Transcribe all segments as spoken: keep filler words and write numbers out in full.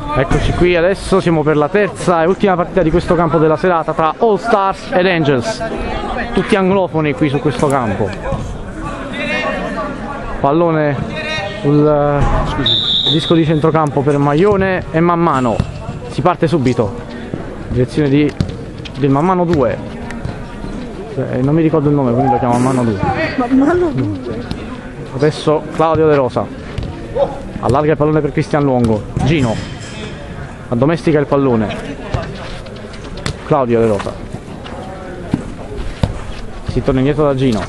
Eccoci qui, adesso siamo per la terza e ultima partita di questo campo della serata tra All Stars ed Angels. Tutti anglofoni qui su questo campo. Pallone sul scusi, disco di centrocampo per Maglione e Mammano. Si parte subito. Direzione di, del Mammano due. Eh, non mi ricordo il nome, quindi lo chiamo Mammano due. Mammano due. Adesso Claudio De Rosa. Allarga il pallone per Cristian Luongo. Gino addomestica il pallone. Claudio De Rosa. Si torna indietro da Gino.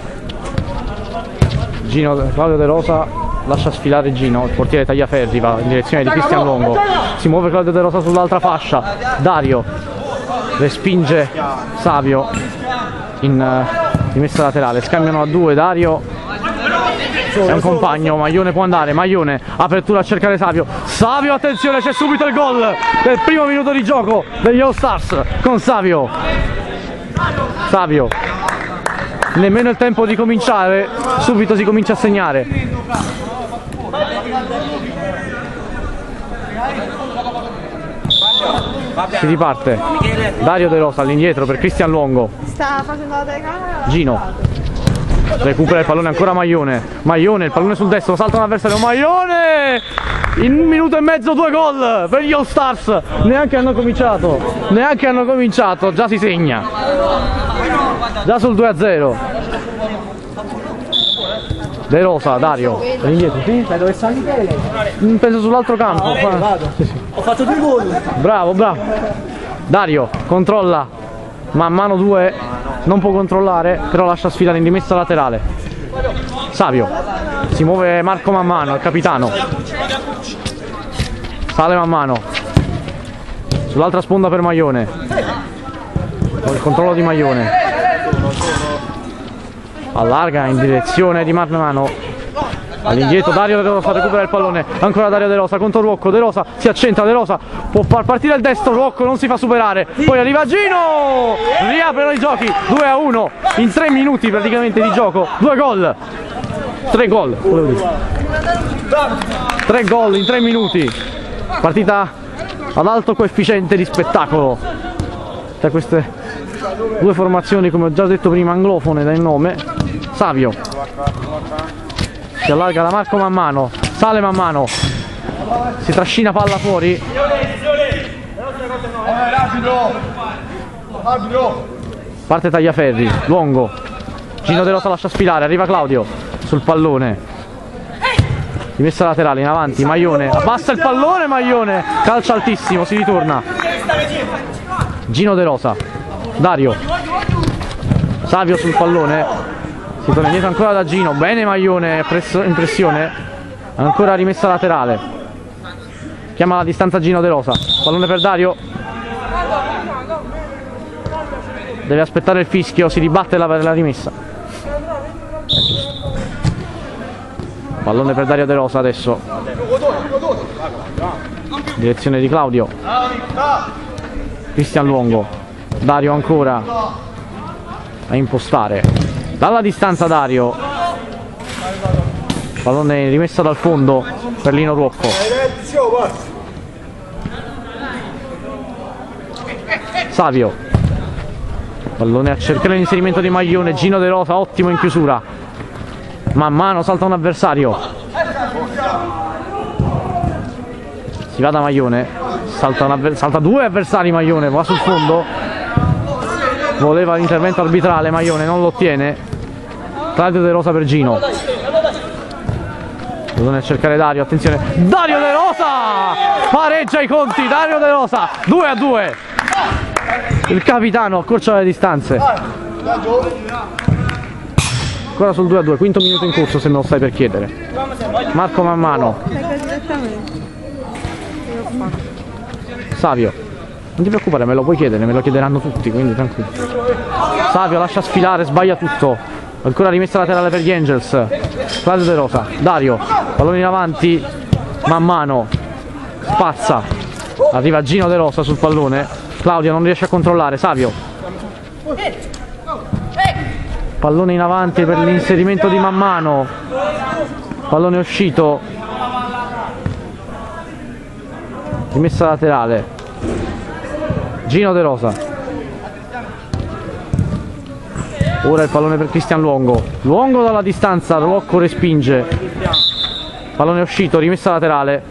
Gino Claudio De Rosa lascia sfilare Gino. Il portiere Tagliaferri va in direzione di Cristian Luongo. Si muove Claudio De Rosa sull'altra fascia. Dario respinge Savio in uh, rimessa laterale. Scambiano a due. Dario è un compagno, Maglione può andare, Maglione, apertura a cercare Savio, Savio, attenzione, c'è subito il gol del primo minuto di gioco degli All Stars con Savio. Savio, nemmeno il tempo di cominciare, subito si comincia a segnare. Si riparte, Dario De Rosa all'indietro per Cristian Luongo. Sta facendo la telecamera. Gino recupera il pallone, ancora Maglione. Maglione, il pallone sul destro, salta un avversario. Maglione! In un minuto e mezzo due gol per gli All Stars. Neanche hanno cominciato. Neanche hanno cominciato, già si segna. Già sul due a zero. De Rosa, Dario. Indietro, sì? Sai dove sta Michele? Penso sull'altro campo. Ah, vedi, vado. Sì, sì. Ho fatto due gol. Bravo, bravo. Dario, controlla. Mammano due. Non può controllare, però lascia sfilare in rimessa laterale. Savio. Si muove Marco Mammano, il capitano. Sale Mammano. Sull'altra sponda per Maglione. Con il controllo di Maglione. Allarga in direzione di Mammano. All'indietro Dario De Rosa recupera il pallone. Ancora Dario De Rosa contro Ruocco. De Rosa si accentra, De Rosa può far partire il destro, Ruocco non si fa superare. Poi arriva Gino, riaprono i giochi due a uno in tre minuti praticamente di gioco. Due gol, tre gol, tre gol in tre minuti. Partita ad alto coefficiente di spettacolo tra queste due formazioni, come ho già detto prima, anglofone dal nome. Savio si allarga da Marco Mammano, sale Mammano, si trascina palla fuori. Parte Tagliaferri, Luongo, Gino De Rosa lascia sfilare, arriva Claudio sul pallone. Rimessa laterale in avanti, Maglione, abbassa il pallone, Maglione, calcia altissimo, si ritorna. Gino De Rosa, Dario, Savio sul pallone. Si torna indietro ancora da Gino, bene Maglione, in pressione, ancora rimessa laterale. Chiama la distanza Gino De Rosa, pallone per Dario. Deve aspettare il fischio, si ribatte la, la rimessa. Pallone per Dario De Rosa adesso. Direzione di Claudio. Cristian Luongo, Dario ancora a impostare. Dalla distanza Dario, pallone rimessa dal fondo per Lino Ruocco. Savio, pallone a cercare l'inserimento di Maglione. Gino De Rosa ottimo in chiusura. Mammano salta un avversario. Si va da Maglione, salta, un salta due avversari Maglione, va sul fondo. Voleva l'intervento arbitrale Maglione, non lo ottiene. Claudio De Rosa per Gino. Bisogna cercare Dario, attenzione. Dario De Rosa! Pareggia i conti, Dario De Rosa, due a due. Il capitano accorcia le distanze. Ancora sul due a due, quinto minuto in corso se me lo stai per chiedere. Marco Mammano. Savio. Non ti preoccupare, me lo puoi chiedere, me lo chiederanno tutti, quindi tranquillo. Savio lascia sfilare, sbaglia tutto. Ancora rimessa laterale per gli Angels. Claudio De Rosa, Dario, pallone in avanti, Mammano, spazza. Arriva Gino De Rosa sul pallone. Claudio non riesce a controllare, Savio. Pallone in avanti per l'inserimento di Mammano. Pallone uscito. rimessa laterale, Gino De Rosa. Ora il pallone per Cristian Luongo, Luongo dalla distanza, Rocco respinge, pallone è uscito, rimessa laterale,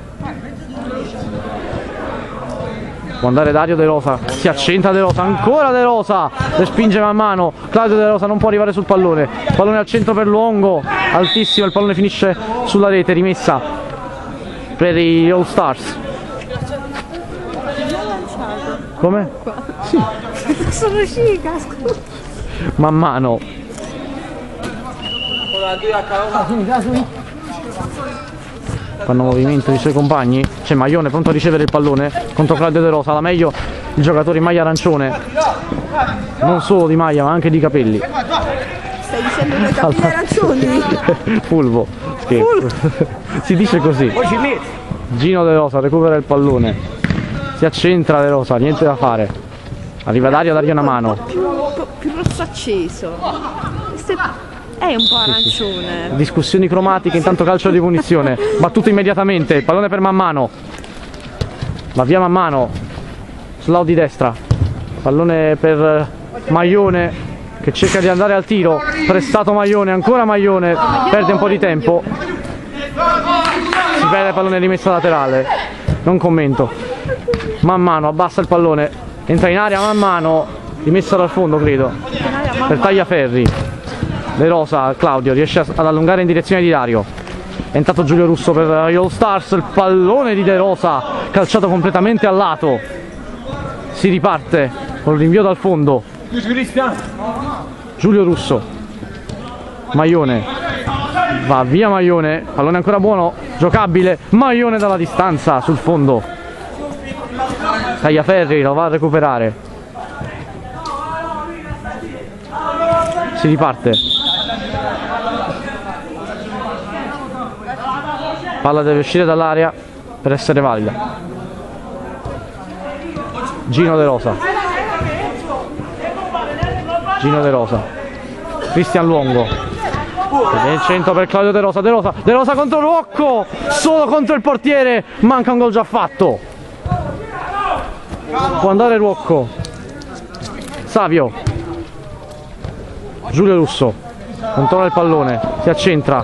può andare Dario De Rosa, si accentra De Rosa, ancora De Rosa, respinge man mano, Claudio De Rosa non può arrivare sul pallone, pallone al centro per Luongo, altissimo, il pallone finisce sulla rete, rimessa per gli All Stars. Come? Sì. Sono cica, scusa. Man mano. Fanno movimento i suoi compagni, c'è Maglione pronto a ricevere il pallone contro Claudio De Rosa, la meglio il giocatore in maglia arancione, non solo di maglia ma anche di capelli. Stai dicendo che capelli arancioni? Fulvo, scherzo. Si dice così. Gino De Rosa recupera il pallone, si accentra De Rosa, niente da fare, arriva Dario a dargli una mano. Più, più rosso acceso. Questo è un po' arancione. Discussioni cromatiche, intanto calcio di punizione, battuto immediatamente, il pallone per Mammano, va via Mammano, sul lato di destra, pallone per Maglione che cerca di andare al tiro, prestato Maglione, ancora Maglione, perde un po' di tempo, si perde il pallone rimessa laterale, non commento, Mammano abbassa il pallone, entra in area Mammano, rimessa dal fondo credo, per Tagliaferri. De Rosa, Claudio riesce ad allungare in direzione di Dario, è entrato Giulio Russo per gli All Stars, il pallone di De Rosa calciato completamente al lato, si riparte con il rinvio dal fondo, Giulio Russo, Maglione, va via Maglione, pallone ancora buono, giocabile, Maglione dalla distanza sul fondo, Tagliaferri lo va a recuperare, si riparte, palla deve uscire dall'area per essere valida, Gino De Rosa, Gino De Rosa, Cristian Luongo, nel centro per Claudio De Rosa, De Rosa, De Rosa contro Rocco, solo contro il portiere, manca un gol già fatto, può andare Rocco, Savio, Giulio Russo, controlla il pallone, si accentra,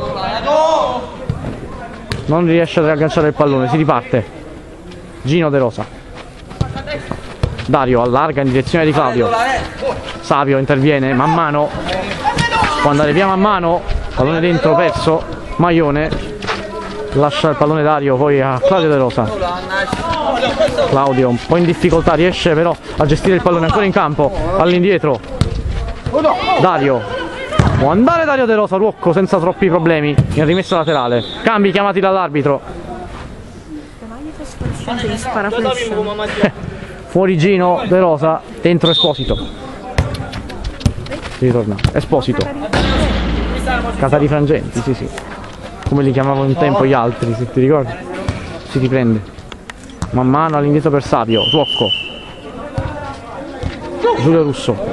non riesce ad agganciare il pallone, si riparte, Gino De Rosa, Dario allarga in direzione di Claudio, Savio interviene, man mano, può andare via man mano, pallone dentro perso, Maglione, lascia il pallone Dario poi a Claudio De Rosa, Claudio un po' in difficoltà, riesce però a gestire il pallone ancora in campo, all'indietro, Dario, può andare Dario De Rosa, Rocco senza troppi problemi, in rimessa laterale, cambi chiamati dall'arbitro, fuori Gino De Rosa, dentro Esposito, ritorna, Esposito, casa di frangenti, sì sì, come li chiamavano un tempo gli altri, se ti ricordi, si riprende, man mano all'indietro per Savio, Rocco, Giulio Russo,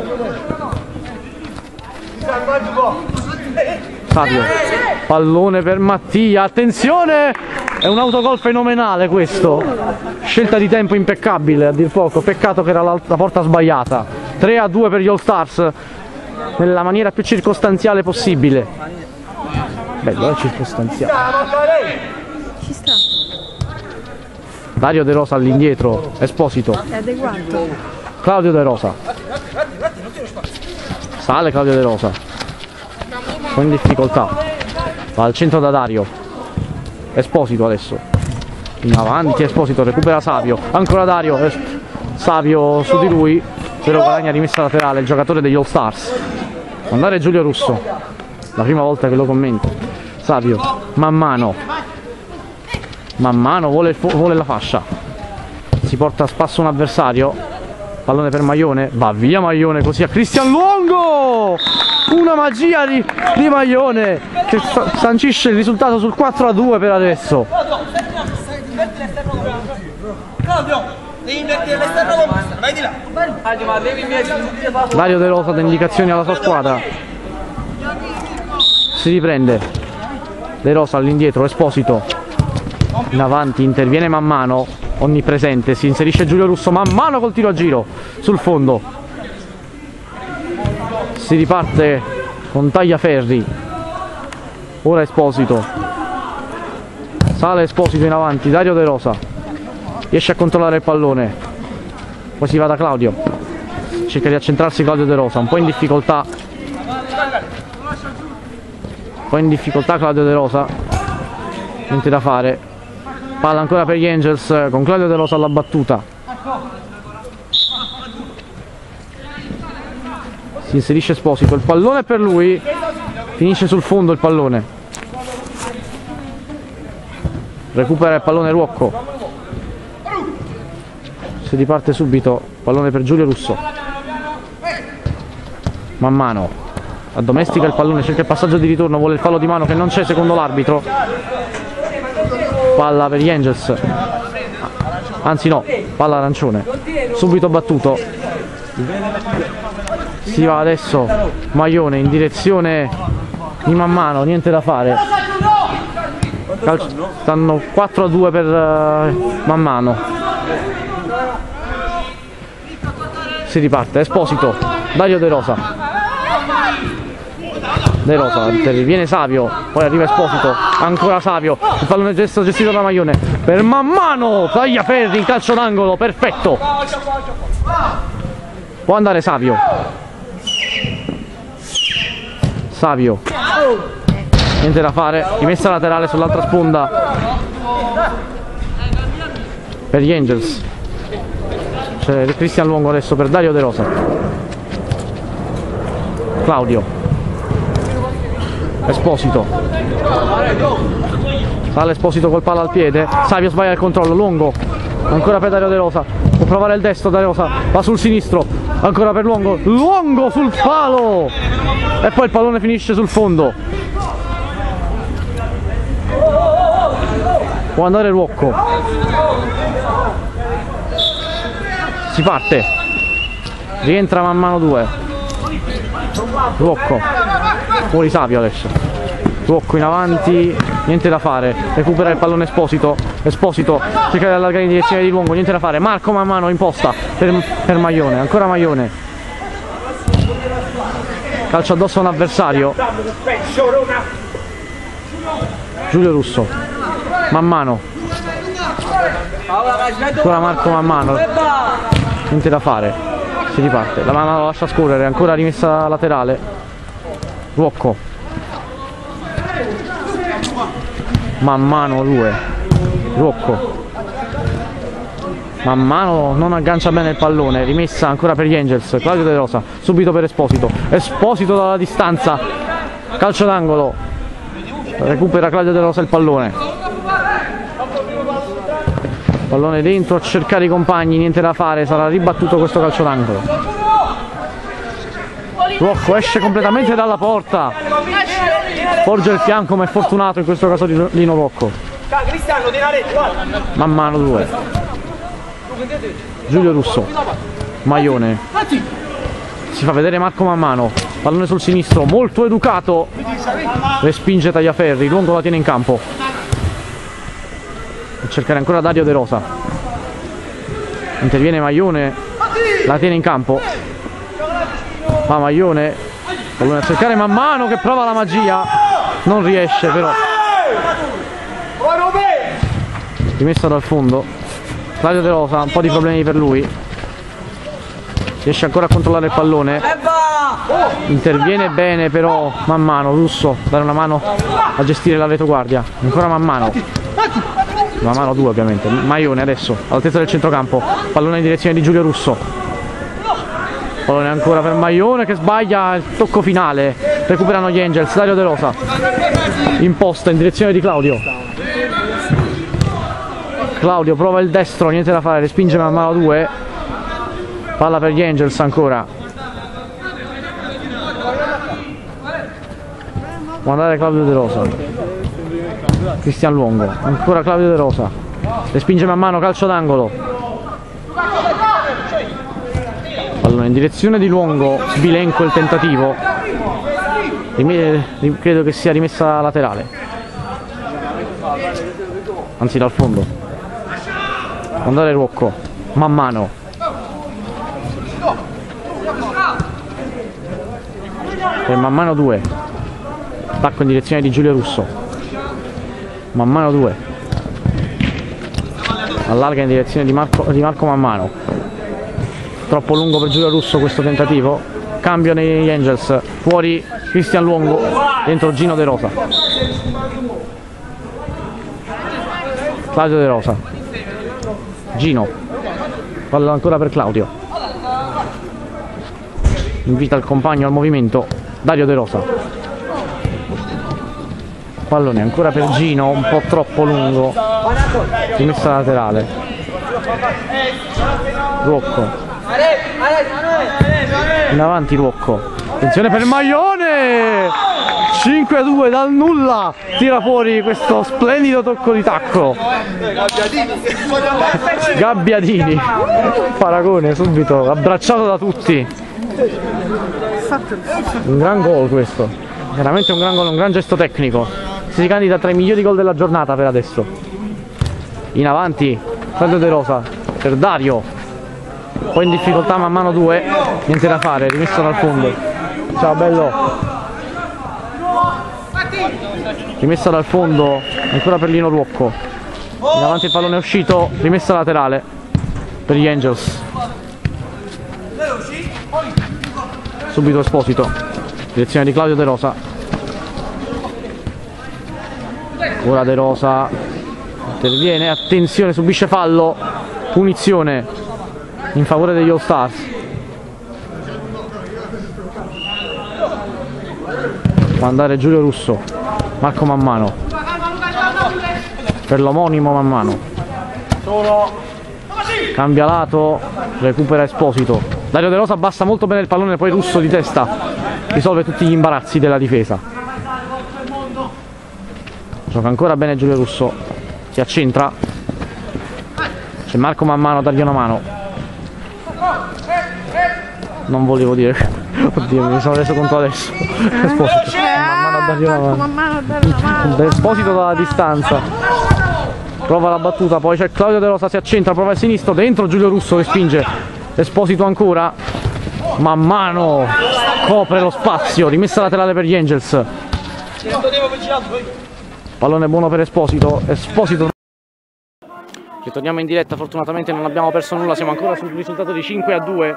Savio, pallone per Mattia, attenzione, è un autogol fenomenale questo, scelta di tempo impeccabile a dir poco, peccato che era la, la porta sbagliata, tre a due per gli All Stars nella maniera più circostanziale possibile, bello è circostanziale, Ci sta. Dario De Rosa all'indietro, Esposito, È adeguato. Claudio De Rosa, sale Claudio De Rosa, un po' in difficoltà, va al centro da Dario, Esposito adesso, in avanti Esposito, recupera Savio, ancora Dario, es Savio su di lui, però guadagna rimessa laterale il giocatore degli All Stars, può andare Giulio Russo, la prima volta che lo commento, Savio, man mano, man mano vuole, vuole la fascia, si porta a spasso un avversario, pallone per Maglione, va via Maglione così a Cristian Luongo, una magia di, di Maglione che sancisce il risultato sul quattro a due per adesso. Dario De Rosa dà indicazioni alla sua squadra, si riprende De Rosa all'indietro, Esposito in avanti, interviene man mano, onnipresente. Si inserisce Giulio Russo, man mano col tiro a giro sul fondo. Si riparte con Tagliaferri. Ora Esposito. Sale Esposito in avanti, Dario De Rosa riesce a controllare il pallone, poi si va da Claudio, cerca di accentrarsi Claudio De Rosa, un po' in difficoltà, un po' in difficoltà Claudio De Rosa, niente da fare, palla ancora per gli Angels con Claudio De Rosa alla battuta, si inserisce Esposito, il pallone è per lui, finisce sul fondo il pallone, recupera il pallone Ruocco, si riparte subito, pallone per Giulio Russo, man mano addomestica il pallone, cerca il passaggio di ritorno, vuole il fallo di mano che non c'è secondo l'arbitro, palla per gli Angels, anzi no, palla arancione, subito battuto, si va adesso Maione in direzione di man mano, niente da fare, Calcio, stanno quattro a due per uh, man mano, si riparte, Esposito, Dario De Rosa, De Rosa, interviene Savio, poi arriva Esposito, ancora Savio, il pallone gesto gestito da Maione, per man mano, Tagliaferri in calcio d'angolo, perfetto, può andare Savio, Savio, niente da fare, rimessa laterale sull'altra sponda per gli Angels, c'è Cristian Luongo adesso per Dario De Rosa, Claudio, Esposito, sale Esposito col palla al piede, Savio sbaglia il controllo, Luongo, ancora per Dario De Rosa, può provare il destro, De Rosa va sul sinistro, ancora per Luongo, Luongo sul palo e poi il pallone finisce sul fondo, può andare Ruocco, si parte, rientra man mano due, Ruocco, fuori Savio adesso, Ruocco in avanti, niente da fare, recupera il pallone Esposito, Esposito cerca di allargare in direzione di Luongo, niente da fare, Marco man mano imposta per, per Maione, ancora Maione, calcio addosso a un avversario, Giulio Russo, man mano, ancora Marco man mano, niente da fare, si riparte, la mano la lascia scorrere, ancora rimessa laterale, Ruocco, man mano due, Ruocco, man mano non aggancia bene il pallone, rimessa ancora per gli Angels, Claudio De Rosa, subito per Esposito, Esposito dalla distanza, calcio d'angolo, recupera Claudio De Rosa il pallone, pallone dentro a cercare i compagni, niente da fare, sarà ribattuto questo calcio d'angolo, Ruocco esce completamente dalla porta, porge il fianco ma è fortunato in questo caso di Lino Ruocco, man mano due, Giulio Russo, Maione, si fa vedere Marco man mano, pallone sul sinistro, molto educato, respinge Tagliaferri, Luongo la tiene in campo, a cercare ancora Dario De Rosa, interviene Maione, la tiene in campo, va Maione, pallone a cercare man mano che prova la magia, non riesce però, rimessa dal fondo, Dario De Rosa, un po' di problemi per lui, riesce ancora a controllare il pallone, interviene bene però man mano, Russo, dare una mano a gestire la retroguardia, ancora man mano, man mano due ovviamente, Maione adesso all'altezza del centrocampo, pallone in direzione di Giulio Russo, pallone ancora per Maione che sbaglia il tocco finale, recuperano gli Angels, Dario De Rosa, imposta in direzione di Claudio, Claudio prova il destro, niente da fare, respinge man mano due, palla per gli Angels ancora, può andare Claudio De Rosa, Cristian Luongo, ancora Claudio De Rosa, respinge man mano, calcio d'angolo, pallone in direzione di Luongo, sbilenco il tentativo, credo che sia rimessa laterale, anzi dal fondo, andare Ruocco, man mano. Per man mano due. Attacco in direzione di Giulio Russo. Man mano due. Allarga in direzione di Marco, di Marco man mano. Troppo lungo per Giulio Russo questo tentativo. Cambio negli Angels. Fuori Cristian Luongo. Dentro Gino De Rosa. Claudio De Rosa. Gino. Palla ancora per Claudio. Invita il compagno al movimento. Dario De Rosa. Pallone ancora per Gino, un po' troppo lungo. Rimessa laterale. Ruocco. In avanti Ruocco. Attenzione per Maione! cinque a due dal nulla. Tira fuori questo splendido tocco di tacco. Gabbiadini. Paragone subito abbracciato da tutti. Un gran gol questo. Veramente un gran gol, un gran gesto tecnico. Si candida tra i migliori gol della giornata per adesso. In avanti Claudio De Rosa per Dario. Poi in difficoltà man mano due. Niente da fare, rimesso dal fondo. Ciao bello. Rimessa dal fondo ancora per Lino Ruocco. In avanti il pallone è uscito. Rimessa laterale per gli Angels. Subito Esposito. Direzione di Claudio De Rosa. Ora De Rosa interviene, attenzione, subisce fallo, punizione in favore degli All Stars. Può andare Giulio Russo, Marco man mano per l'omonimo man mano. Cambia lato, recupera Esposito. Dario De Rosa abbassa molto bene il pallone, poi Russo di testa risolve tutti gli imbarazzi della difesa. Gioca ancora bene Giulio Russo, si accentra, c'è Marco man mano a dargli una mano. Non volevo dire, oddio mi sono reso conto adesso. Esposito, man mano a dargli una mano. Esposito dalla distanza, prova la battuta, poi c'è Claudio De Rosa, si accentra, prova il sinistro, dentro Giulio Russo che spinge. Esposito ancora, man mano copre lo spazio, rimessa laterale per gli Angels. Pallone buono per Esposito, Esposito. Ritorniamo in diretta, fortunatamente non abbiamo perso nulla, siamo ancora sul risultato di cinque a due.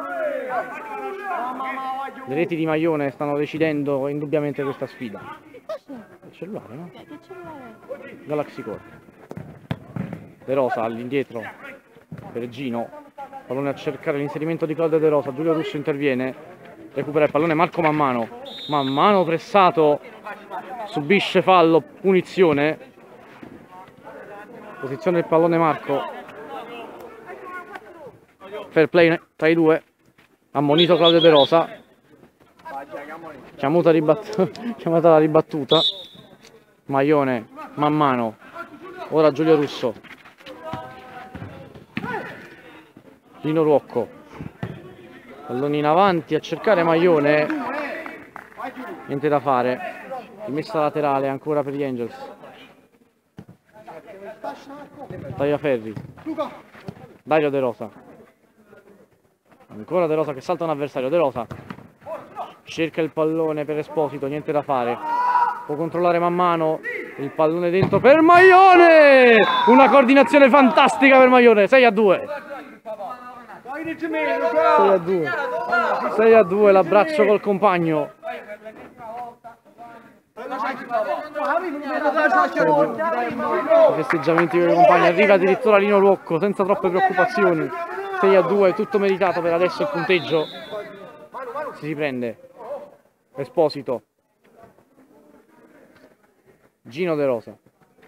Le reti di Maione stanno decidendo indubbiamente questa sfida. Il cellulare, no? Galaxy Core. De Rosa all'indietro per Gino. Pallone a cercare l'inserimento di Claudio De Rosa. Giulio Russo interviene, recupera il pallone Marco man mano. Man mano pressato. Subisce fallo, punizione. Posizione del pallone Marco. Fair play tra i due. Ammonito Claudio De Rosa. Chiamata, ribatt chiamata la ribattuta. Maione man mano. Ora Giulio Russo. Lino Ruocco. Pallone in avanti a cercare Maione. Niente da fare. Rimessa laterale ancora per gli Angels. Tagliaferri. Dario De Rosa. Ancora De Rosa che salta un avversario. De Rosa cerca il pallone per Esposito, niente da fare. Può controllare man mano. Il pallone dentro per Maione. Una coordinazione fantastica per Maione. sei a due. sei a due. sei a due l'abbraccio col compagno. I festeggiamenti con i compagni, arriva addirittura Lino Ruocco senza troppe preoccupazioni. sei a due, tutto meritato per adesso il punteggio. Si riprende Esposito. Gino De Rosa.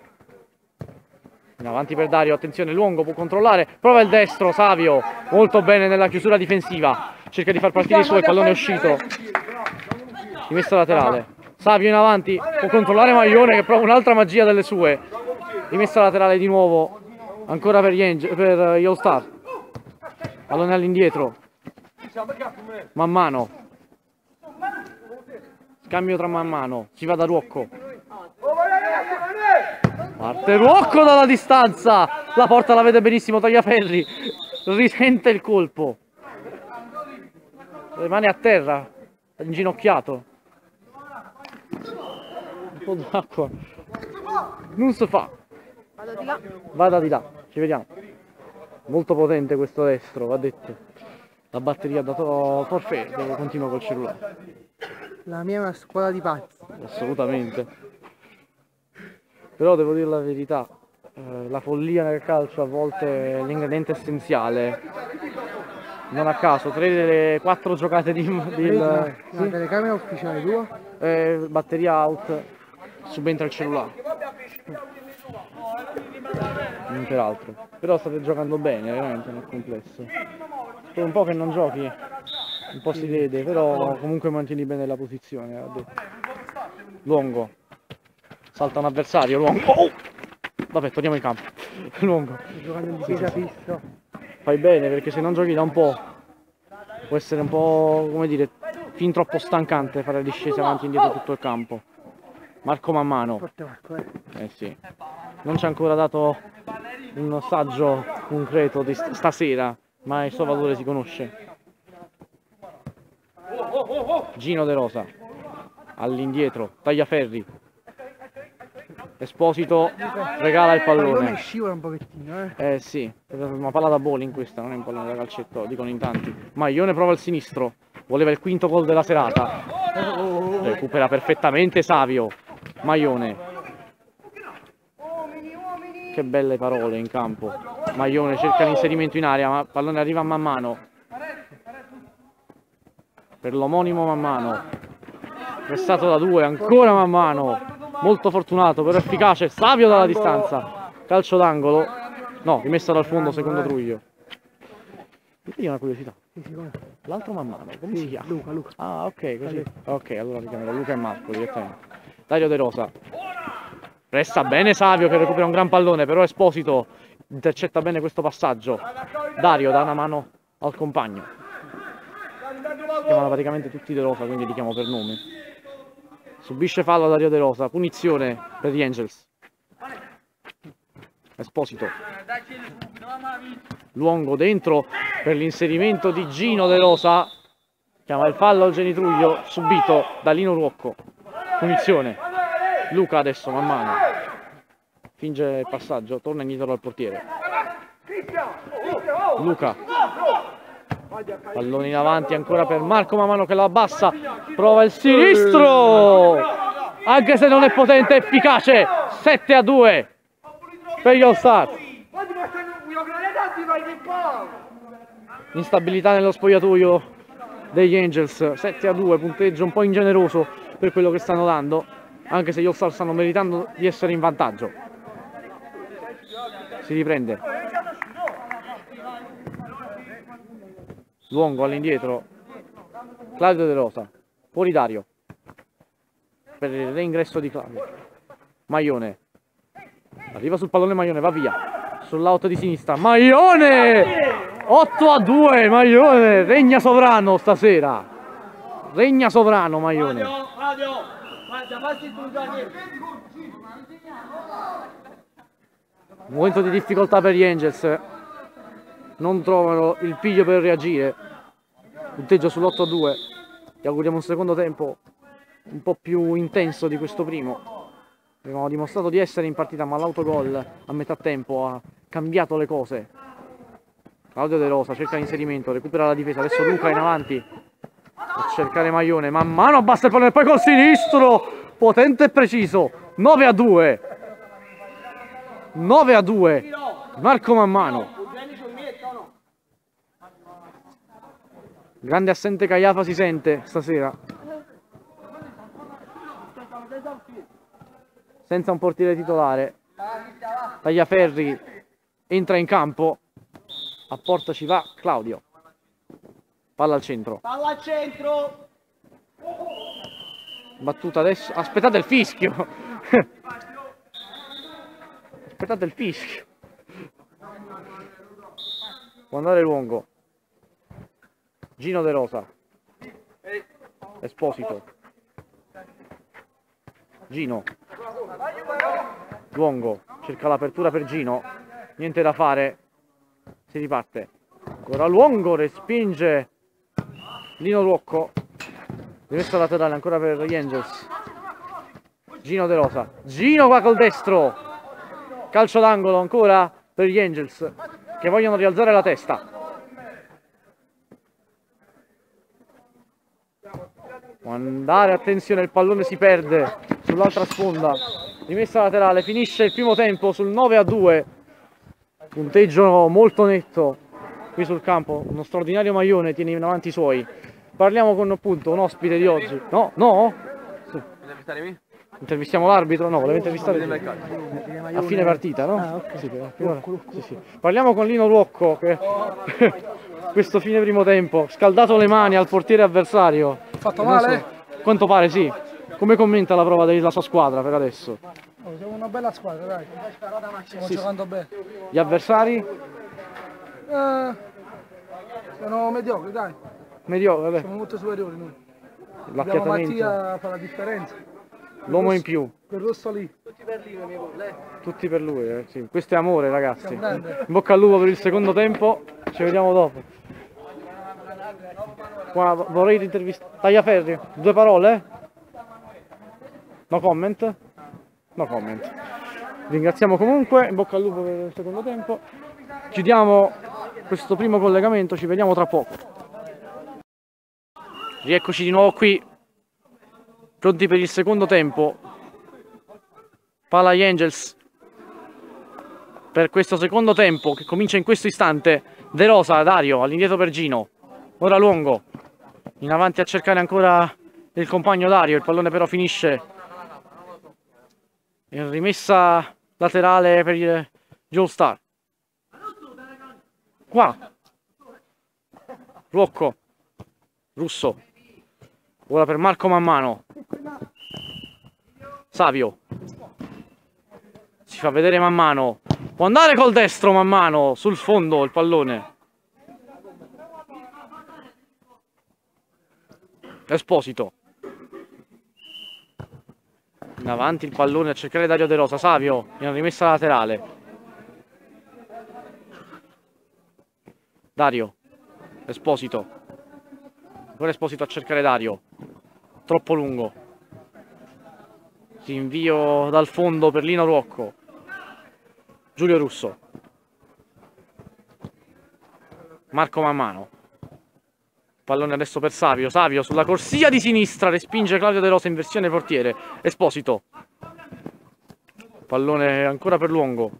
In avanti per Dario, attenzione, Luongo può controllare, prova il destro, Savio, molto bene nella chiusura difensiva, cerca di far partire il suo, il pallone è uscito. Rimessa laterale. Savio in avanti, può controllare Maione che prova un'altra magia delle sue. Rimessa laterale di nuovo, ancora per gli, Angel, per gli All Star. Pallone all'indietro. Man mano. Scambio tra man mano, si va da Ruocco. Parte Ruocco dalla distanza, La porta la vede benissimo Tagliaferri, risente il colpo. Rimane a terra, inginocchiato. Un po' d'acqua. Non si fa. Vado di là. Vada di là, ci vediamo. Molto potente questo destro, va detto. La batteria ha dato forfait, devo continuare col cellulare. La mia è una scuola di pazzi. Assolutamente. Però devo dire la verità, eh, la follia nel calcio a volte è l'ingrediente essenziale. Non a caso, tre delle quattro giocate di, di La sì, telecamera ufficiale tua? eh, batteria out, subentra il cellulare. Non peraltro. Però state giocando bene, veramente nel complesso. Per un po' che non giochi, un po' si vede, però comunque mantieni bene la posizione. Va detto. Luongo. Salta un avversario, Luongo. Oh! Vabbè, torniamo in campo. Luongo. Sto giocando in difesa fisso. Fai bene, perché se non giochi da un po' può essere un po', come dire, fin troppo stancante fare discese avanti e indietro tutto il campo. Marco Mammano. Forte Marco, eh. Eh sì. Non ci ha ancora dato un saggio concreto di st stasera, ma il suo valore si conosce. Gino De Rosa. All'indietro, Tagliaferri. Esposito regala il Il pallone pallone. scivola un pochettino, eh. Eh sì, è una palla da bowling questa, non è un pallone da calcetto, dicono in tanti. Maglione prova il sinistro, voleva il quinto gol della serata. Recupera perfettamente Savio. Maglione. Che belle parole in campo. Maglione cerca l'inserimento in area, ma il pallone arriva a man mano. Per l'omonimo Mammano. Pressato da due, ancora Mammano. Molto fortunato, però efficace. Savio dalla distanza. Calcio d'angolo. No, rimessa dal fondo secondo Truglio. Io ho una curiosità. L'altro Mammano, come si chiama? Luca, Luca. Ah, ok, così. Ok, allora li chiamerò Luca e Marco direttamente. Dario De Rosa. Pressa bene Savio che recupera un gran pallone, però Esposito intercetta bene questo passaggio. Dario dà una mano al compagno. Si chiamano praticamente tutti De Rosa, quindi li chiamo per nome. Subisce fallo Dario De Rosa, punizione per gli Angels. Esposito. Luongo dentro per l'inserimento di Gino De Rosa. Chiama il fallo al Genitruglio, subito da Lino Ruocco. Punizione. Luca adesso man mano. Finge il passaggio, torna indietro dal portiere. Luca. Pallone in avanti ancora per Marco Mammano che la abbassa. Prova il sinistro. Anche se non è potente, è efficace. sette a due per gli All Star. Instabilità nello spogliatoio degli Angels. sette a due, punteggio un po' ingeneroso per quello che stanno dando, anche se gli All Star stanno meritando di essere in vantaggio. Si riprende. Luongo all'indietro. Claudio De Rosa. Fuori Dario. Per il reingresso di Claudio. Maglione. Arriva sul pallone Maglione, va via. Sull'out di sinistra. Maglione! otto a due, Maglione. Regna sovrano stasera. Regna sovrano Maglione. Momento di difficoltà per gli Angels. Non trovano il piglio per reagire. Punteggio sull'otto a due. Gli auguriamo un secondo tempo un po' più intenso di questo primo. Abbiamo dimostrato di essere in partita, ma l'autogol a metà tempo ha cambiato le cose. Claudio De Rosa cerca l'inserimento, recupera la difesa. Adesso Luca in avanti a cercare Maglione. Man mano abbassa il pallone, poi col sinistro potente e preciso. nove a due. nove a due. Marco Mammano. Grande assente Caiafa si sente stasera. Senza un portiere titolare. Tagliaferri entra in campo. A porta ci va Claudio. Palla al centro. Palla al centro. Battuta adesso. Aspettate il fischio. Aspettate il fischio. Può andare Luongo. Gino De Rosa. Esposito. Gino. Luongo cerca l'apertura per Gino. niente da fare, si riparte. Ancora Luongo, respinge Lino Ruocco, rimessa laterale ancora per gli Angels. Gino De Rosa, Gino qua col destro, calcio d'angolo ancora per gli Angels che vogliono rialzare la testa. Può andare, attenzione, il pallone si perde sull'altra sponda, rimessa laterale, finisce il primo tempo sul nove a due, punteggio molto netto qui sul campo, uno straordinario Maione tiene in avanti i suoi. Parliamo con appunto un ospite di oggi. No? No? Sì. Intervistiamo l'arbitro? No, voleva intervistare a fine partita, no? Ah, okay. Sì, sì, sì. Parliamo con Lino Ruocco che questo fine primo tempo, scaldato le mani al portiere avversario. Fatto male? So, quanto pare sì. Come commenta la prova della sua squadra per adesso? Oh, siamo una bella squadra, dai. Stiamo sì, giocando sì. bene. Gli avversari? Eh, sono mediocri, dai. Mediocri, vabbè. Siamo molto superiori noi. Abbiamo Mattia fa la differenza. L'uomo in più. Quel rosso lì. Tutti per lui, eh. Tutti per lui, eh. Sì. Questo è amore, ragazzi. In bocca al lupo per il secondo tempo. Ci vediamo dopo. Qua vorrei intervistare Tagliaferri. Due parole? No comment? No comment. Ringraziamo comunque. In bocca al lupo per il secondo tempo. Chiudiamo questo primo collegamento. Ci vediamo tra poco. Rieccoci di nuovo qui. Pronti per il secondo tempo. Palla agli Angels per questo secondo tempo che comincia in questo istante. De Rosa, Dario all'indietro per Gino, ora Luongo in avanti a cercare ancora il compagno Dario, il pallone però finisce in rimessa laterale per il Joel Star. Qua Ruocco, Russo, ora per Marco Mammano, Savio si fa vedere Mammano, può andare col destro Mammano, sul fondo il pallone. Esposito. In avanti il pallone a cercare Dario De Rosa, Savio in rimessa laterale. Dario, Esposito. Ancora Esposito a cercare Dario. Troppo lungo. Invio dal fondo per Lino Ruocco. Giulio Russo, Marco Mammano, pallone adesso per Savio, Savio sulla corsia di sinistra, respinge Claudio De Rosa in versione portiere. Esposito, pallone ancora per Luongo,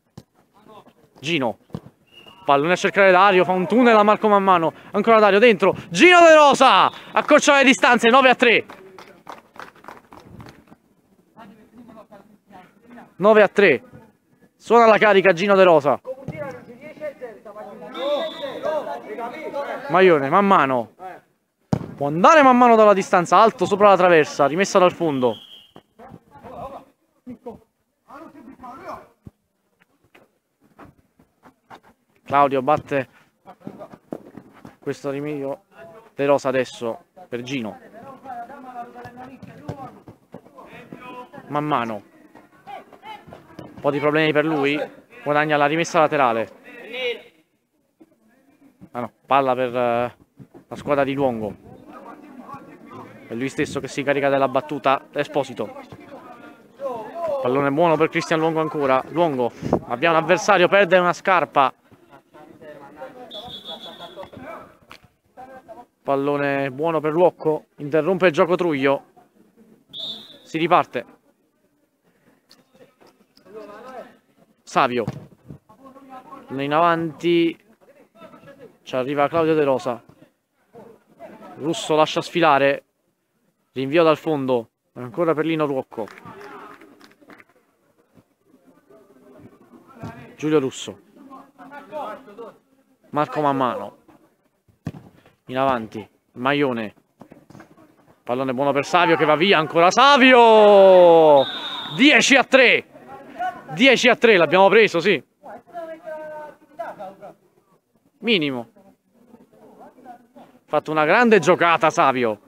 Gino, pallone a cercare Dario, fa un tunnel a Marco Mammano, ancora Dario dentro, Gino De Rosa, accorcia le distanze, nove a tre. nove a tre. Suona la carica Gino De Rosa. Maione, Mammano. Può andare Mammano dalla distanza, alto sopra la traversa, rimessa dal fondo. Claudio batte questo rimedio. De Rosa adesso per Gino. Mammano. Un po' di problemi per lui, guadagna la rimessa laterale. Ah no, palla per uh, la squadra di Luongo. È lui stesso che si carica della battuta. Esposito. Pallone buono per Cristian Luongo ancora. Luongo, abbiamo un avversario, perde una scarpa. Pallone buono per Ruocco, interrompe il gioco Truglio. Si riparte. Savio, in avanti ci arriva Claudio De Rosa. Russo lascia sfilare, rinvio dal fondo, ancora per Lino Ruocco. Giulio Russo, Marco Mammano, in avanti Maione, pallone buono per Savio che va via, ancora Savio, dieci a tre. dieci a tre l'abbiamo preso, sì. Minimo. Fatto una grande giocata Savio.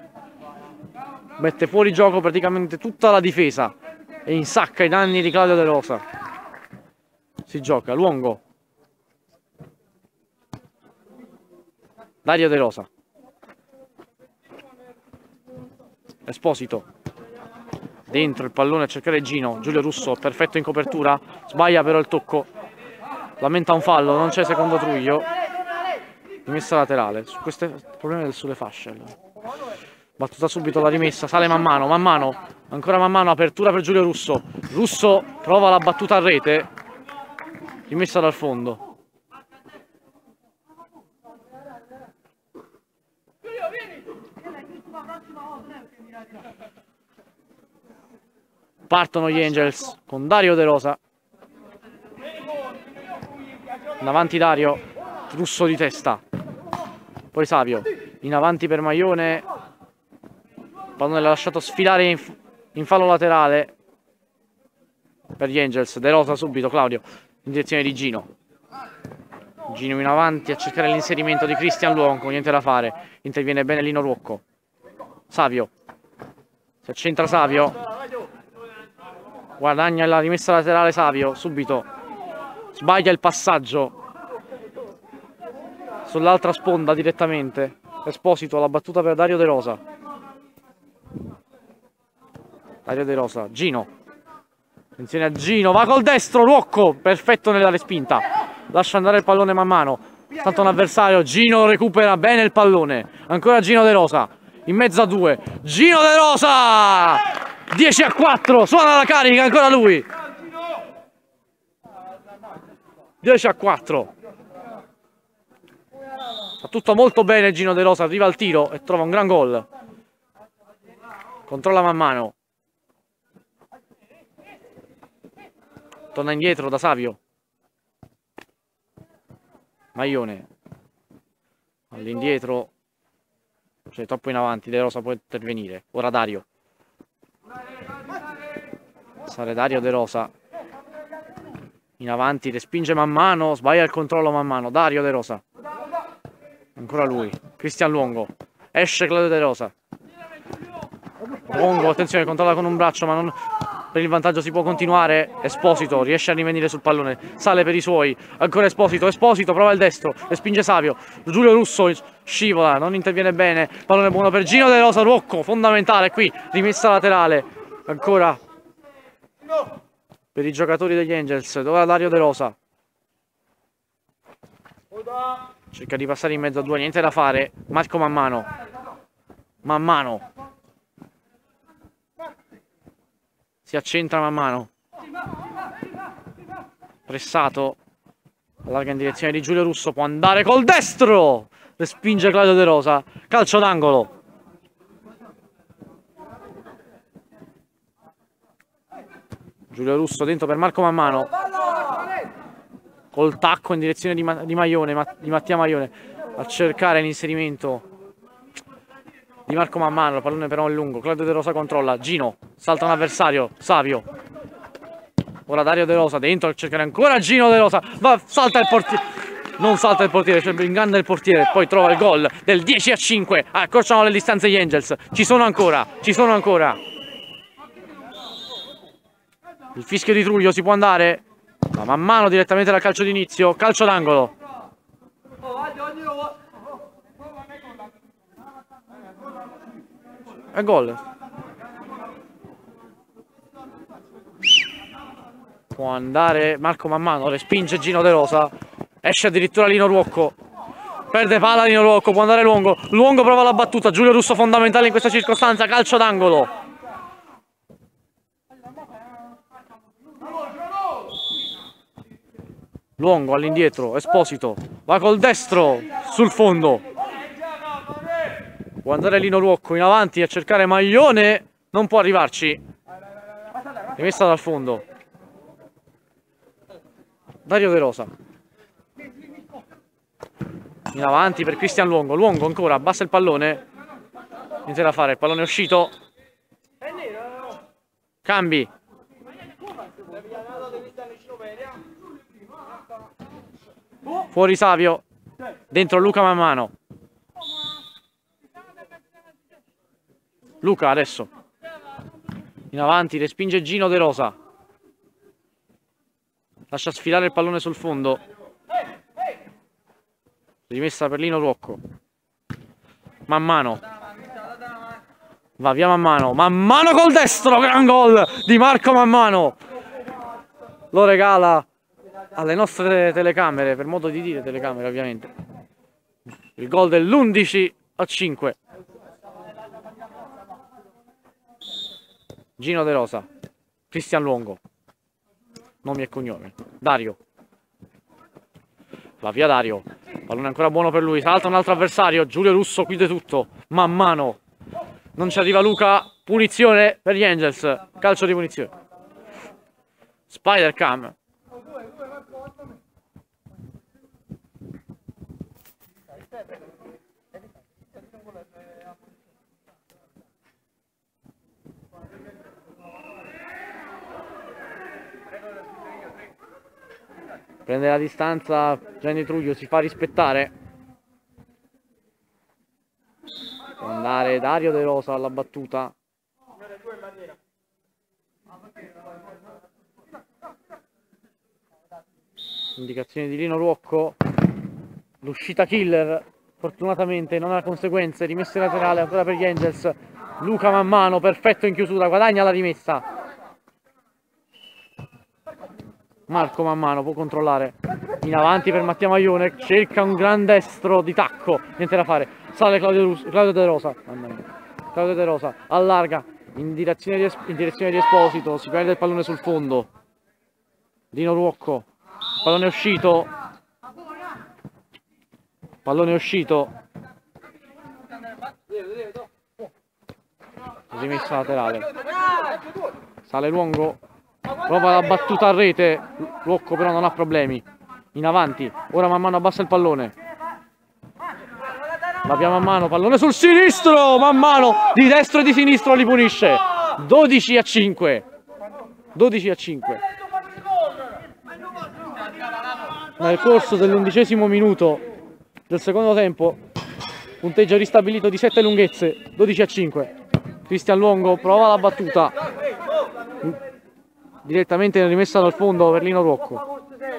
Mette fuori gioco praticamente tutta la difesa e insacca i danni di Claudio De Rosa. Si gioca, Luongo. Dario De Rosa. Esposito. Dentro il pallone a cercare Gino. Giulio Russo, perfetto in copertura. Sbaglia però il tocco. Lamenta un fallo, non c'è secondo Truglio. Rimessa laterale. Su questo problema sulle fasce. Battuta subito la rimessa. Sale man mano, man mano. Ancora man mano, apertura per Giulio Russo. Russo prova la battuta a rete. Rimessa dal fondo. Partono gli Angels con Dario De Rosa. In avanti Dario, Russo di testa. Poi Savio. In avanti per Maione. Pallone l'ha lasciato sfilare in, in fallo laterale per gli Angels. De Rosa subito, Claudio, in direzione di Gino. Gino in avanti a cercare l'inserimento di Cristian Luongo. Niente da fare. Interviene bene Lino Ruocco. Savio. Si accentra Savio. Guadagna la rimessa laterale Savio, subito. Sbaglia il passaggio. Sull'altra sponda direttamente. Esposito, la battuta per Dario De Rosa. Dario De Rosa, Gino. Attenzione a Gino, va col destro, Ruocco. Perfetto nella respinta. Lascia andare il pallone man mano. Tanto un avversario, Gino recupera bene il pallone. Ancora Gino De Rosa. In mezzo a due. Gino De Rosa! dieci a quattro, suona la carica, ancora lui. dieci a quattro. Fa tutto molto bene Gino De Rosa, arriva al tiro e trova un gran gol. Controlla man mano. Torna indietro da Savio. Maione. All'indietro. Cioè troppo in avanti, De Rosa può intervenire. Ora Dario. Sale Dario De Rosa. In avanti, respinge man mano, sbaglia il controllo man mano. Dario De Rosa. Ancora lui. Cristian Luongo. Esce Claudio De Rosa. Luongo, attenzione, controlla con un braccio, ma non... per il vantaggio si può continuare. Esposito, riesce a rivenire sul pallone. Sale per i suoi. Ancora Esposito, Esposito, prova il destro. Respinge Savio. Giulio Russo scivola, non interviene bene. Pallone buono per Gino De Rosa. Ruocco, fondamentale qui. Rimessa laterale. Ancora per i giocatori degli Angels. Dove Dario De Rosa. Cerca di passare in mezzo a due, niente da fare. Marco man mano. Man mano. Si accentra man mano. Pressato. Allarga in direzione di Giulio Russo. Può andare col destro. Respinge Claudio De Rosa. Calcio d'angolo. Giulio Russo dentro per Marco man mano. Col tacco in direzione di, Ma di Maione, Ma di Mattia Maione. A cercare l'inserimento di Marco man mano. Il pallone però è lungo. Claudio De Rosa controlla. Gino. Salta un avversario. Savio. Ora Dario De Rosa dentro a cercare ancora Gino De Rosa. Va, salta il portiere. Non salta il portiere, cioè inganna il portiere. Poi trova il gol del dieci a cinque. Accorciano le distanze gli Angels. Ci sono ancora. Ci sono ancora. Il fischio di Truglio, si può andare. Ma man mano direttamente dal calcio d'inizio. Calcio d'angolo. È gol. Può andare Marco man mano. Respinge Gino De Rosa. Esce addirittura Lino Ruocco. Perde palla Lino Ruocco. Può andare Luongo. Luongo prova la battuta. Giulio Russo fondamentale in questa circostanza. Calcio d'angolo. Luongo all'indietro, Esposito, va col destro sul fondo. Può andare Lino Ruocco in avanti a cercare Maione, non può arrivarci. Rimessa dal fondo. Dario De Rosa. In avanti per Cristian Luongo, Luongo ancora, abbassa il pallone. Niente da fare, il pallone è uscito. Cambi. Fuori Savio. Dentro Luca man mano. Luca adesso. In avanti, respinge Gino De Rosa. lascia sfilare il pallone sul fondo, rimessa per Lino Ruocco, man mano, va via man mano, man mano col destro, gran gol di Marco Man Mano, lo regala alle nostre telecamere, per modo di dire telecamere ovviamente, il gol dell'undici a cinque. Gino De Rosa, Cristian Luongo, nomi e cognome, Dario, va via Dario, pallone ancora buono per lui, salta un altro avversario, Giulio Russo chiude tutto, man mano, non ci arriva Luca, punizione per gli Angels, calcio di punizione, Spider Cam. Prende la distanza, Gianni Truglio si fa rispettare. Può andare Dario De Rosa alla battuta. Indicazione di Lino Ruocco. L'uscita killer, fortunatamente non ha conseguenze. Rimessa laterale ancora per gli Angels. Luca Man Mano, perfetto in chiusura, guadagna la rimessa. Marco Man Mano può controllare in avanti per Mattia Maglione, cerca un gran destro di tacco, niente da fare, sale Claudio, Rus Claudio De Rosa, Claudio De Rosa allarga in direzione, di in direzione di Esposito, si perde il pallone sul fondo, Lino Ruocco, pallone uscito, pallone uscito, rimessa laterale, sale Luongo, prova la battuta a rete, Ruocco però non ha problemi, in avanti, ora Man Mano abbassa il pallone, la via Man Mano, pallone sul sinistro, Man Mano di destro e di sinistro li punisce, dodici a cinque, dodici a cinque. Nel corso dell'undicesimo minuto del secondo tempo, punteggio ristabilito di sette lunghezze, dodici a cinque, Cristian Luongo prova la battuta, direttamente rimessa dal fondo per Lino Ruocco.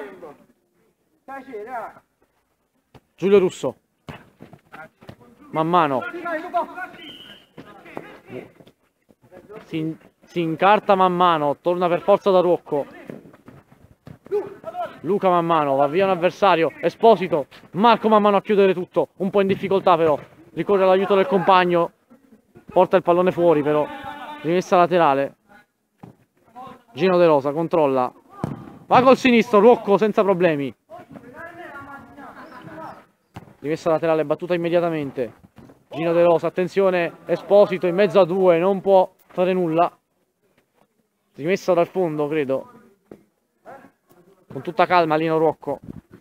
Giulio Russo, Man Mano, si, si incarta Man Mano, torna per forza da Ruocco, Luca Man Mano, va via un avversario, Esposito, Marco Man Mano a chiudere tutto, un po' in difficoltà però, ricorre all'aiuto del compagno, porta il pallone fuori però, rimessa laterale, Gino De Rosa controlla, va col sinistro, Ruocco senza problemi, rimessa laterale, battuta immediatamente, Gino De Rosa, attenzione, Esposito in mezzo a due, non può fare nulla, rimessa dal fondo credo, con tutta calma Lino Ruocco,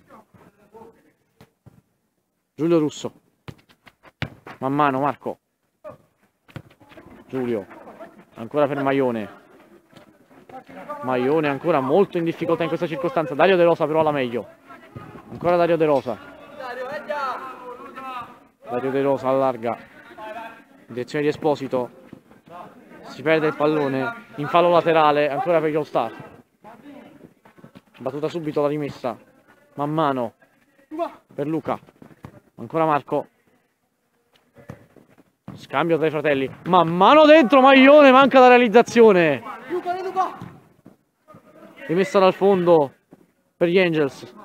Giulio Russo, Man Mano, Marco, Giulio, ancora per Maglione, Maglione ancora molto in difficoltà in questa circostanza, Dario De Rosa però la meglio, ancora Dario De Rosa, Dario De Rosa allarga, in direzione di Esposito, si perde il pallone, in fallo laterale ancora per gli All Star, battuta subito la rimessa, Man Mano per Luca, ancora Marco, scambio tra i fratelli, Man Mano dentro, Maglione, manca la realizzazione, rimessa dal fondo per gli Angels,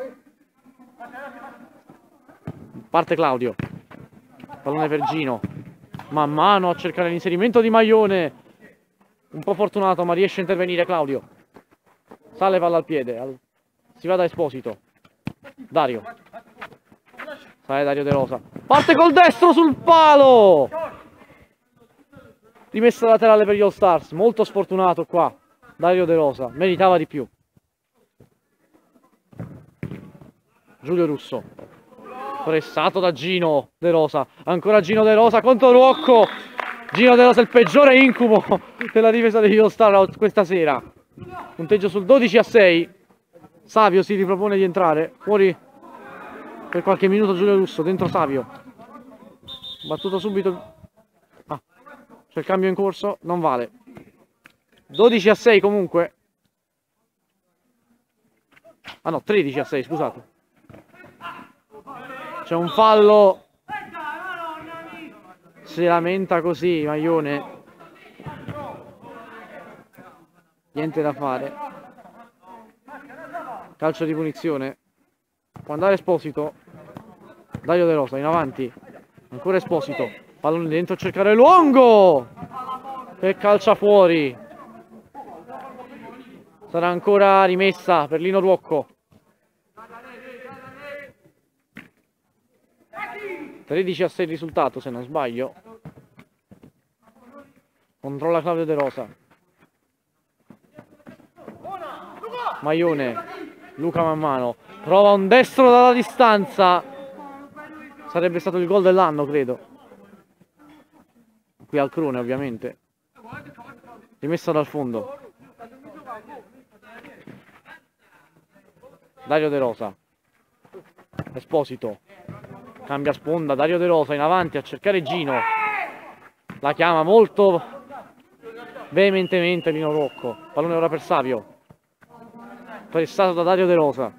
parte Claudio, pallone per Gino, Man Mano a cercare l'inserimento di Maglione, un po' fortunato ma riesce a intervenire Claudio, sale palla al piede, si va da Esposito, Dario, sale Dario De Rosa, parte col destro sul palo, rimessa laterale per gli All Stars, molto sfortunato qua Dario De Rosa, meritava di più. Giulio Russo, pressato da Gino De Rosa, ancora Gino De Rosa contro Ruocco, Gino De Rosa il peggiore incubo della difesa degli All Star questa sera, punteggio sul dodici a sei, Savio si ripropone di entrare, fuori per qualche minuto Giulio Russo, dentro Savio, battuto subito, ah, c'è il cambio in corso, non vale, dodici a sei comunque, Ah no, tredici a sei, scusate. C'è un fallo. Si lamenta così Maione. Niente da fare. Calcio di punizione. Può andare Esposito. Dario De Rosa in avanti. Ancora Esposito. Pallone dentro a cercare Luongo. Che calcia fuori. Sarà ancora rimessa per Lino Ruocco. tredici a sei il risultato, se non sbaglio. Controlla Claudio De Rosa. Maione. Luca man mano. Prova un destro dalla distanza. Sarebbe stato il gol dell'anno, credo. Qui al Crone, ovviamente. Rimessa dal fondo. Dario De Rosa. Esposito. Cambia sponda. Dario De Rosa in avanti a cercare Gino. La chiama molto veementemente Lino Ruocco. Pallone ora per Savio. Pressato da Dario De Rosa.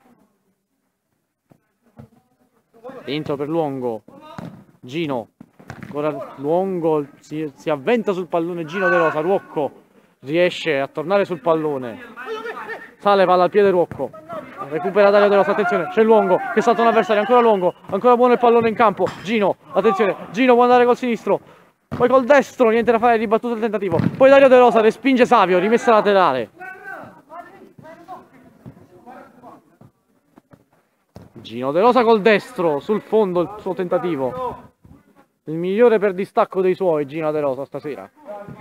Dentro per Luongo. Gino. Ancora Luongo si, si avventa sul pallone. Gino De Rosa. Ruocco riesce a tornare sul pallone. Sale palla al piede Ruocco. Recupera Dario De Rosa. Attenzione, c'è Luongo che salta un avversario. Ancora Luongo. Ancora buono il pallone in campo. Gino. Attenzione. Gino può andare col sinistro. Poi col destro. Niente da fare. Ribattuto il tentativo. Poi Dario De Rosa respinge Savio. Rimessa laterale. Gino De Rosa col destro, sul fondo il suo tentativo. Il migliore per distacco dei suoi, Gino De Rosa stasera.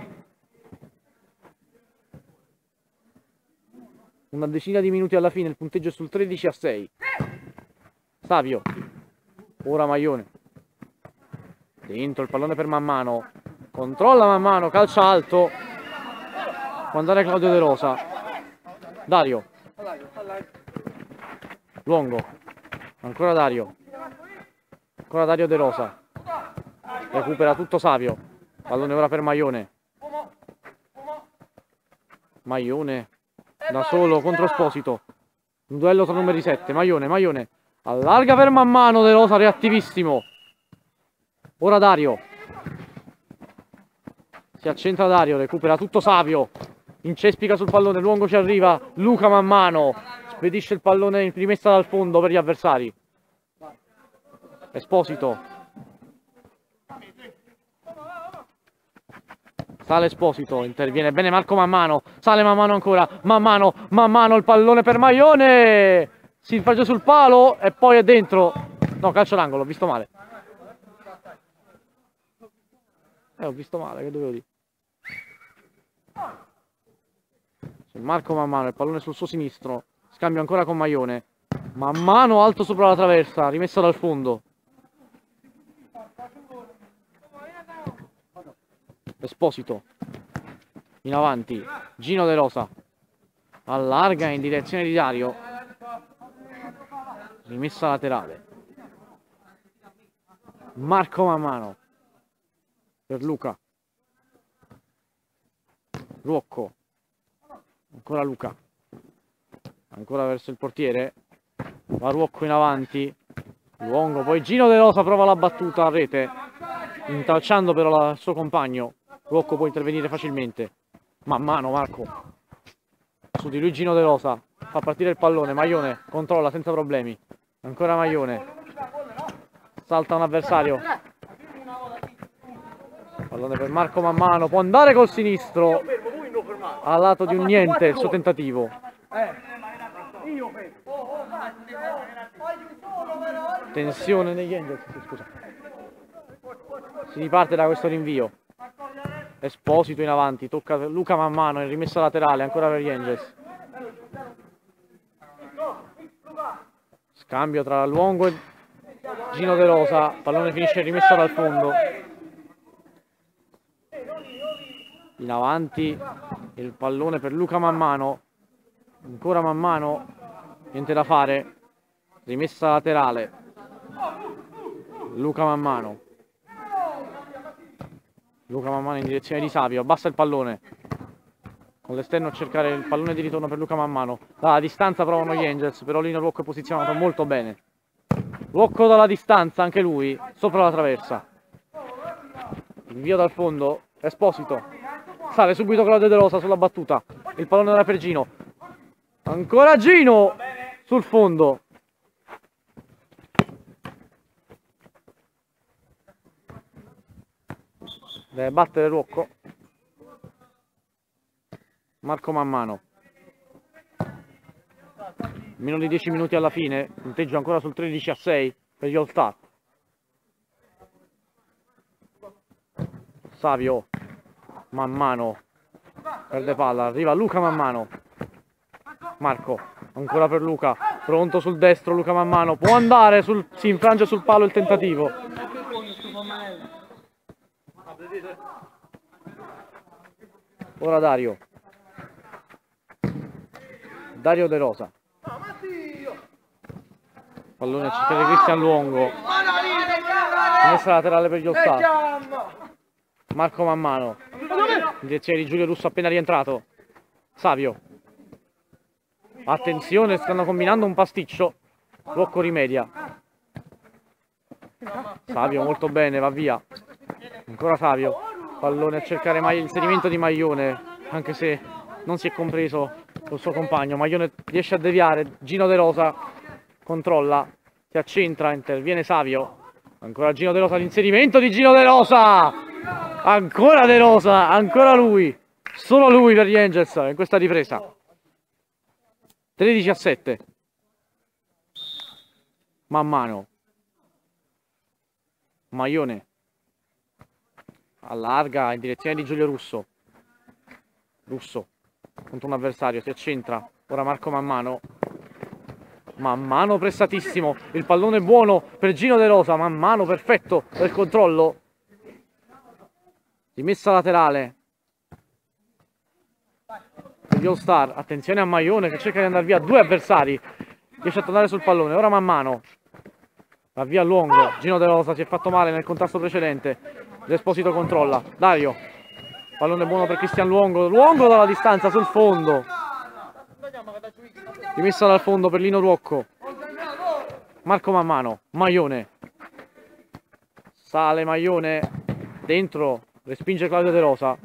Una decina di minuti alla fine, il punteggio è sul tredici a sei. Savio. Ora Maione. Dentro il pallone per Mammano. Controlla Mammano, calcia alto. Può andare Claudio De Rosa. Dario. Luongo. Ancora Dario. Ancora Dario De Rosa. Recupera tutto Savio. Pallone ora per Maione. Maione da solo contro Esposito. Un duello tra numeri sette. Maione, Maione. Allarga per Mammano. De Rosa reattivissimo. Ora Dario. Si accentra Dario. Recupera tutto Savio. Incespica sul pallone. Luongo ci arriva. Luca Mammano. Spedisce il pallone in rimessa dal fondo per gli avversari. Esposito. Sale Esposito, interviene bene Marco Mammano. Sale Mammano ancora. Mammano, Mammano, il pallone per Maione. Si infrange sul palo e poi è dentro. No, calcio d'angolo, ho visto male. Eh, ho visto male, che dovevo dire. C'è Marco Mammano, il pallone sul suo sinistro. Scambio ancora con Maione. Mammano alto sopra la traversa, rimessa dal fondo. Esposito. In avanti. Gino De Rosa. Allarga in direzione di Dario. Rimessa laterale. Marco Mammano. Per Luca. Ruocco. Ancora Luca. Ancora verso il portiere. Va Ruocco in avanti. Luongo, poi Gino De Rosa prova la battuta a rete, intralciando però il suo compagno. Ruocco può intervenire facilmente. Mammano Marco. Su di lui Gino De Rosa. Fa partire il pallone. Maione controlla senza problemi. Ancora Maione. Salta un avversario. Pallone per Marco Mammano. Può andare col sinistro. A lato di un niente il suo tentativo. Tensione negli Angels. Scusa. Si riparte da questo rinvio. Esposito in avanti. Tocca Luca Mammano in rimessa laterale. Ancora per gli Angels. Scambio tra Luongo e Gino De Rosa. Pallone finisce in rimessa dal fondo. In avanti il pallone per Luca Mammano. Ancora Mammano. Niente da fare. Rimessa laterale. Luca Mammano. Luca Mammano in direzione di Savio. Abbassa il pallone. con l'esterno a cercare il pallone di ritorno per Luca man mano. Dalla distanza provano gli Angels, però Lino Ruocco è posizionato molto bene. Ruocco dalla distanza, anche lui, sopra la traversa. Invio dal fondo, Esposito. Sale subito Claudio De Rosa sulla battuta. Il pallone era per Gino. Ancora Gino sul fondo. Deve battere Ruocco. Marco man mano. Meno di dieci minuti alla fine, punteggio ancora sul tredici a sei per gli All Star. Savio man mano, perde palla, arriva Luca man mano. Marco, ancora per Luca, pronto sul destro Luca man mano, può andare, sul, si infrange sul palo il tentativo. Ora Dario. Dario De Rosa. Pallone a cercare Cristian Luongo. Messa laterale per gli All Star. Marco man mano. In direzione di Giulio Russo appena rientrato. Savio. Attenzione, stanno combinando un pasticcio. Ruocco rimedia. Savio molto bene, va via. Ancora Savio. Pallone a cercare l'inserimento di Maglione, anche se non si è compreso col suo compagno. Maglione riesce a deviare. Gino De Rosa controlla, si accentra, interviene Savio. Ancora Gino De Rosa, l'inserimento di Gino De Rosa. Ancora De Rosa, ancora lui. Solo lui per gli Angels in questa ripresa. tredici a sette. Man mano. Maglione. Allarga in direzione di Giulio Russo. Russo contro un avversario, si accentra. Ora Marco man mano. Man mano pressatissimo. Il pallone buono per Gino De Rosa. Man mano perfetto per controllo. Rimessa laterale per gli All Star. Attenzione a Maglione che cerca di andare via due avversari. Riesce a tornare sul pallone. Ora man mano. Va via Luongo. Gino De Rosa si è fatto male nel contrasto precedente. L'Esposito controlla. Dario. Pallone buono per Cristian Luongo. Luongo dalla distanza sul fondo. Rimessa dal fondo per Lino Ruocco. Marco man mano. Maglione. Sale Maglione. Dentro. Respinge Claudio De Rosa.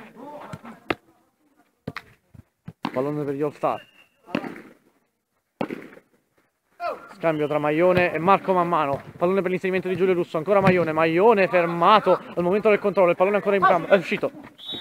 Pallone per gli All Star. Scambio tra Maglione e Marco man mano. Pallone per l'inserimento di Giulio Russo. Ancora Maglione. Maglione fermato al momento del controllo. Il pallone ancora in campo. È uscito.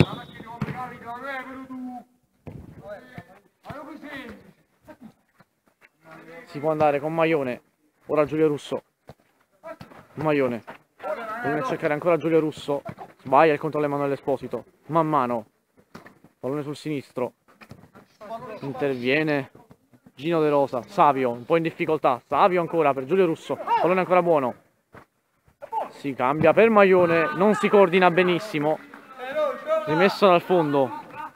Si può andare con Maglione. Ora Giulio Russo. Maglione. Pallone a cercare ancora Giulio Russo. Sbaglia il controllo Emanuele Esposito. Man mano. Pallone sul sinistro. Interviene Gino De Rosa. Savio un po' in difficoltà. Savio ancora per Giulio Russo. Pallone ancora buono. Si cambia per Maglione. Non si coordina benissimo. Rimesso dal fondo.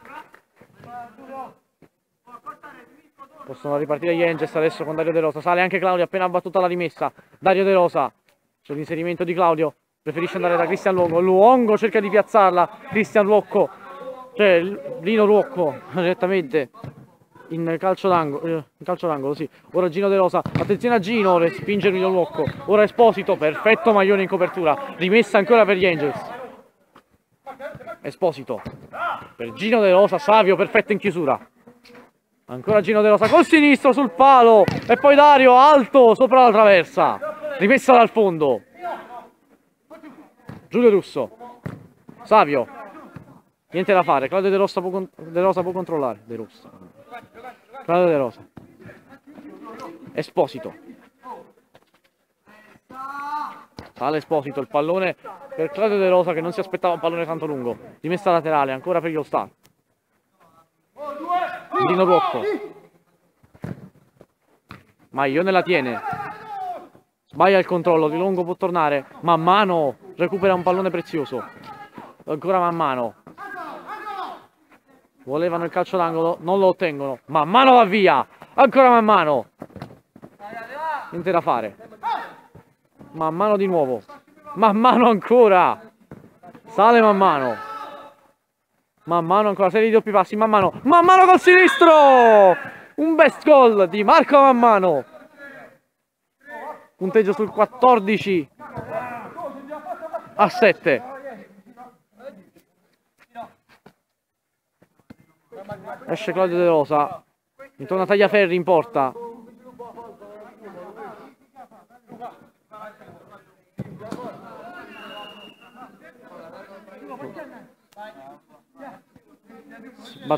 Possono ripartire gli Angels adesso con Dario De Rosa. Sale anche Claudio appena battuta la rimessa. Dario De Rosa. C'è l'inserimento di Claudio. Preferisce andare da Cristian Luongo. Luongo cerca di piazzarla. Cristian Ruocco. Cioè Lino Ruocco direttamente in calcio d'angolo. In calcio d'angolo, sì. Ora Gino De Rosa. Attenzione a Gino. Respinge Lino Ruocco. Ora Esposito. Perfetto Maglione in copertura. Rimessa ancora per gli Angels. Esposito. Per Gino De Rosa. Savio perfetto in chiusura. Ancora Gino De Rosa col sinistro sul palo. E poi Dario alto sopra la traversa. Rimessa dal fondo. Giulio Russo. Savio. Niente da fare. Claudio De Rosa può, De Rosa può controllare. De Rosa. Claudio De Rosa. Esposito. Sale Esposito. Il pallone per Claudio De Rosa che non si aspettava un pallone tanto lungo. Rimessa laterale ancora per gli All Star. Lino Ruocco. Maglione la tiene. Sbaglia il controllo. Di Longo può tornare. Man mano recupera un pallone prezioso. Ancora man mano. Volevano il calcio d'angolo. Non lo ottengono. Man mano va via. Ancora man mano. Niente da fare. Man mano di nuovo. Man mano ancora. Sale man mano. Man mano ancora serie di doppi passi, man mano, man mano col sinistro! Un best goal di Marco Man Mano. Punteggio sul quattordici a sette. Esce Claudio De Rosa, intorno a Tagliaferri in porta. Bat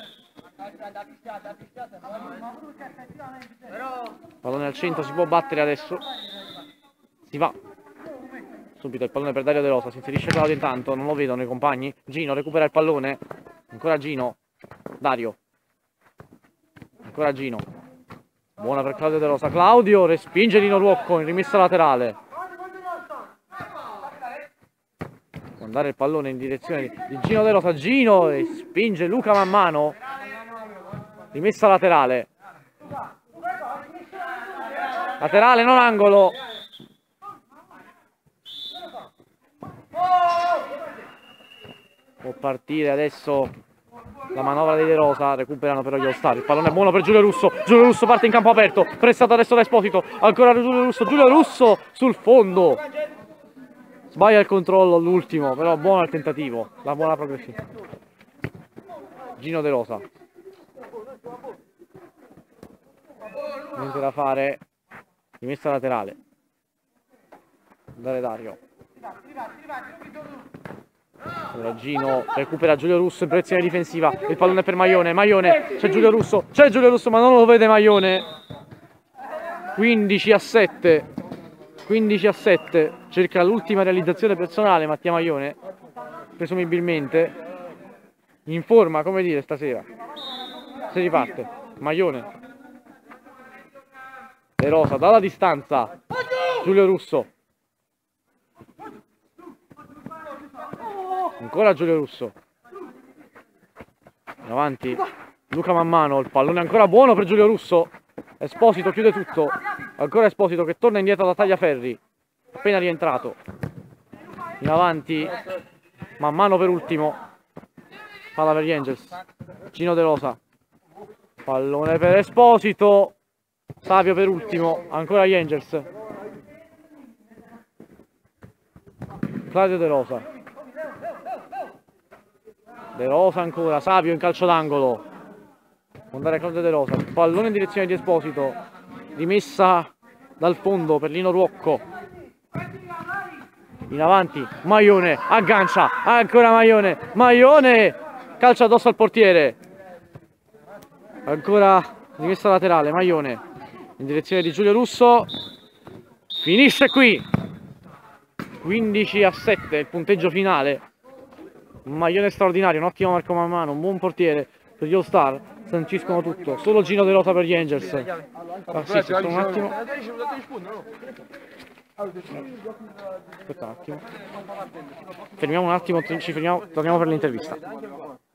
pallone al centro, si può battere adesso. Si va. Subito il pallone per Dario De Rosa, si inserisce Claudio intanto, non lo vedono i compagni. Gino recupera il pallone, ancora Gino. Dario, ancora Gino, buona per Claudio De Rosa. Claudio respinge Lino Ruocco in rimessa laterale. Può andare il pallone in direzione di Gino De Rosa. Gino e spinge Luca Man Mano, rimessa laterale, laterale non angolo. Può partire adesso la manovra di De Rosa, recuperano però gli All-Star. Il pallone è buono per Giulio Russo. Giulio Russo parte in campo aperto, pressato adesso da Esposito. Ancora Giulio Russo, Giulio Russo sul fondo. Sbaglia il controllo all'ultimo, però buono il tentativo, la buona progressione. Gino De Rosa. Niente da fare. Rimessa laterale. Dare Dario. Allora Gino recupera Giulio Russo in proiezione difensiva. Il pallone per Maione. Maione, c'è Giulio Russo. C'è Giulio Russo ma non lo vede Maione. quindici a sette. quindici a sette. Cerca l'ultima realizzazione personale Mattia Maione. Presumibilmente. In forma, come dire, stasera. Si riparte. Maione. De Rosa dalla distanza. Giulio Russo. Ancora Giulio Russo. In avanti Luca Man Mano. Il pallone ancora buono per Giulio Russo. Esposito chiude tutto. Ancora Esposito che torna indietro da Tagliaferri. Appena rientrato. In avanti Man Mano per ultimo. Palla per gli Angels. Gino De Rosa. Pallone per Esposito. Savio per ultimo. Ancora gli Angels. Claudio De Rosa. De Rosa ancora, Savio in calcio d'angolo. Può andare Claudio De Rosa. Pallone in direzione di Esposito. Rimessa dal fondo per Lino Ruocco. In avanti, Maione, aggancia, ancora Maione. Maione, calcia addosso al portiere. Ancora rimessa laterale, Maione. In direzione di Giulio Russo. Finisce qui. quindici a sette il punteggio finale. Un maglione straordinario, un ottimo Marco Man Mano, un buon portiere per gli All Star, sanciscono tutto. Solo Gino De Rosa per gli Angels. Ah, sì, sì, un attimo. Aspetta un attimo. Fermiamo un attimo, ci fermiamo, torniamo per l'intervista.